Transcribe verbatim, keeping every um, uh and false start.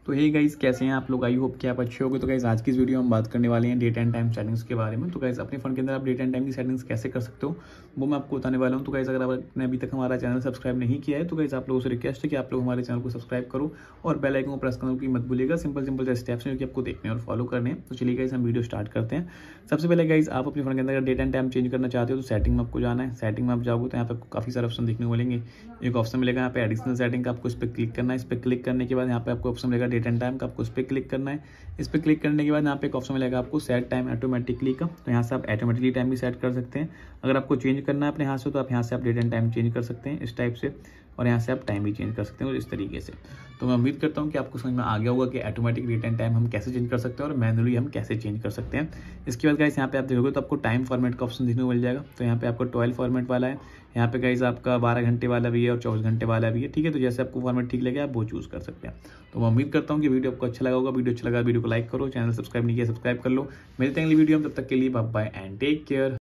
तो hey guys, कैसे हैं आप लोग? आई होप कि आप अच्छे होंगे। तो गाइस आज की इस वीडियो में हम बात करने वाले हैं डेट एंड टाइम सेटिंग्स के बारे में। तो गाइस अपने फ़ोन के अंदर आप डेट एंड टाइम की सेटिंग्स कैसे कर सकते हो वो मैं आपको बताने वाला हूं। तो गाइस अगर आपने अभी तक हमारा चैनल सब्सक्राइब नहीं किया है तो गाइस आप लोगों से रिक्वेस्ट है कि आप लोग हमारे चैनल को सब्सक्राइब करो और बेल आइकन को प्रेस करने की मत भूलिएगा। सिंपल सिंपल से स्टेप्स हैं जो कि आपको देखने और फॉलो करने हैं। तो चलिए गाइस हम वीडियो स्टार्ट करते हैं। सबसे पहले गाइस आप अपने फोन के अंदर डेट एंड टाइम चेंज करना चाहते हो तो सेटिंग में आपको जाना है। सेटिंग में आप जाओगे तो यहाँ पे आपको काफी सारे ऑप्शन देखने को मिलेंगे। एक ऑप्शन मिलेगा यहाँ पे एडिशनल सेटिंग का, आपको इस पर क्लिक करना है। इस पर क्लिक करने के बाद यहाँ पे आपको ऑप्शन मिलेगा डेट एंड टाइम का, आपको इस पर क्लिक करना है। इस पर क्लिक करने के बाद यहाँ पे एक ऑप्शन मिलेगा आपको सेट टाइम ऑटोमेटिकली का, तो यहाँ से आप ऑटोमेटिकली टाइम भी सेट कर सकते हैं। अगर आपको चेंज करना है अपने हाथ से तो आप यहाँ से आप डेट एंड टाइम चेंज कर सकते हैं इस टाइप से, और यहाँ से आप टाइम भी चेंज कर सकते हैं और इस तरीके से। तो मैं उम्मीद करता हूँ कि आपको समझ में आ गया होगा कि ऑटोमेटिक डेट एंड टाइम हम कैसे चेंज कर सकते हैं और मैनुअली हम कैसे चेंज कर सकते हैं। इसके बाद गाइस यहाँ पे आप देखोगे तो आपको टाइम फॉर्मेट का ऑप्शन देखने को मिल जाएगा। तो यहाँ पे आपको ट्वेल्व फॉर्मेट वाला है, यहाँ पे गाइस आपका बारह घंटे वाला भी है और चौबीस घंटे वाला भी है। ठीक है, तो जैसे आपको फॉर्मेट ठीक लगे आप वो चूज कर सकते हैं। तो मैं उम्मीद करता हूँ कि वीडियो आपको अच्छा लगा होगा। वीडियो अच्छा लगा वीडियो को लाइक करो, चैनल सब्सक्राइब नहीं किया सब्सक्राइब कर लो। मिलते हैं अगली वीडियो में, तब तक के लिए bye bye and take care.